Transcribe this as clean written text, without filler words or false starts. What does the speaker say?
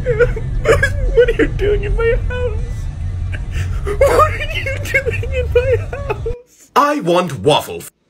What are you doing in my house? What are you doing in my house? I want waffles.